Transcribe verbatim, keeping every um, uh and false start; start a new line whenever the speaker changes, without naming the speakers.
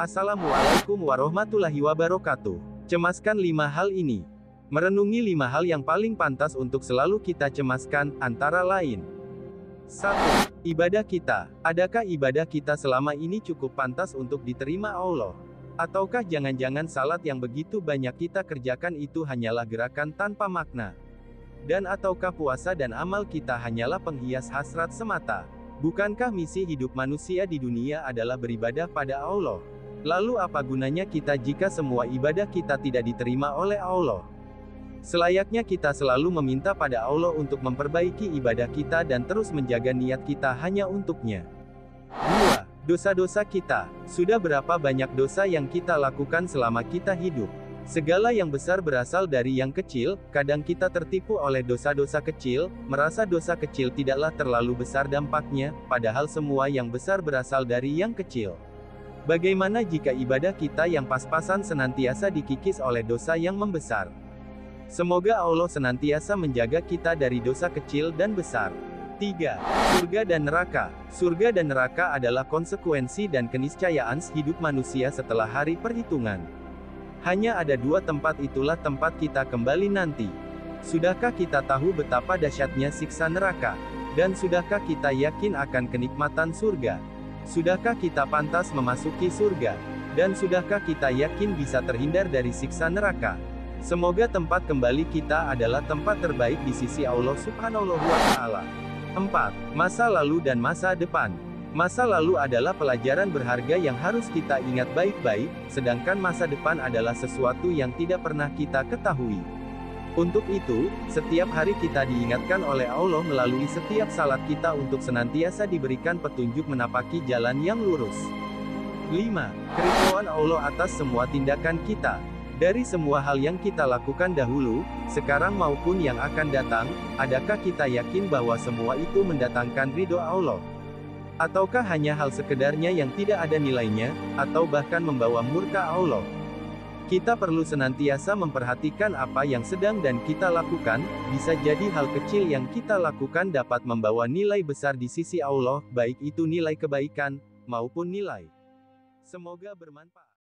Assalamualaikum warahmatullahi wabarakatuh. Cemaskan lima hal ini. Merenungi lima hal yang paling pantas untuk selalu kita cemaskan, antara lain. satu. Ibadah kita. Adakah ibadah kita selama ini cukup pantas untuk diterima Allah? Ataukah jangan-jangan salat yang begitu banyak kita kerjakan itu hanyalah gerakan tanpa makna? Dan ataukah puasa dan amal kita hanyalah penghias hasrat semata? Bukankah misi hidup manusia di dunia adalah beribadah pada Allah? Lalu apa gunanya kita jika semua ibadah kita tidak diterima oleh Allah? Selayaknya kita selalu meminta pada Allah untuk memperbaiki ibadah kita dan terus menjaga niat kita hanya untuknya. dua. Dosa-dosa kita. Sudah berapa banyak dosa yang kita lakukan selama kita hidup? Segala yang besar berasal dari yang kecil. Kadang kita tertipu oleh dosa-dosa kecil, merasa dosa kecil tidaklah terlalu besar dampaknya, padahal semua yang besar berasal dari yang kecil. Bagaimana jika ibadah kita yang pas-pasan senantiasa dikikis oleh dosa yang membesar? Semoga Allah senantiasa menjaga kita dari dosa kecil dan besar. tiga. Surga dan neraka. Surga dan neraka adalah konsekuensi dan keniscayaan hidup manusia setelah hari perhitungan. Hanya ada dua tempat, itulah tempat kita kembali nanti. Sudahkah kita tahu betapa dahsyatnya siksa neraka? Dan sudahkah kita yakin akan kenikmatan surga? Sudahkah kita pantas memasuki surga? Dan sudahkah kita yakin bisa terhindar dari siksa neraka? Semoga tempat kembali kita adalah tempat terbaik di sisi Allah Subhanahu wa Ta'ala. empat. Masa lalu dan masa depan. Masa lalu adalah pelajaran berharga yang harus kita ingat baik-baik, sedangkan masa depan adalah sesuatu yang tidak pernah kita ketahui. Untuk itu, setiap hari kita diingatkan oleh Allah melalui setiap salat kita untuk senantiasa diberikan petunjuk menapaki jalan yang lurus. lima. Keridhaan Allah atas semua tindakan kita. Dari semua hal yang kita lakukan dahulu, sekarang maupun yang akan datang, adakah kita yakin bahwa semua itu mendatangkan ridho Allah? Ataukah hanya hal sekedarnya yang tidak ada nilainya, atau bahkan membawa murka Allah? Kita perlu senantiasa memperhatikan apa yang sedang dan kita lakukan, bisa jadi hal kecil yang kita lakukan dapat membawa nilai besar di sisi Allah, baik itu nilai kebaikan, maupun nilai. Semoga bermanfaat.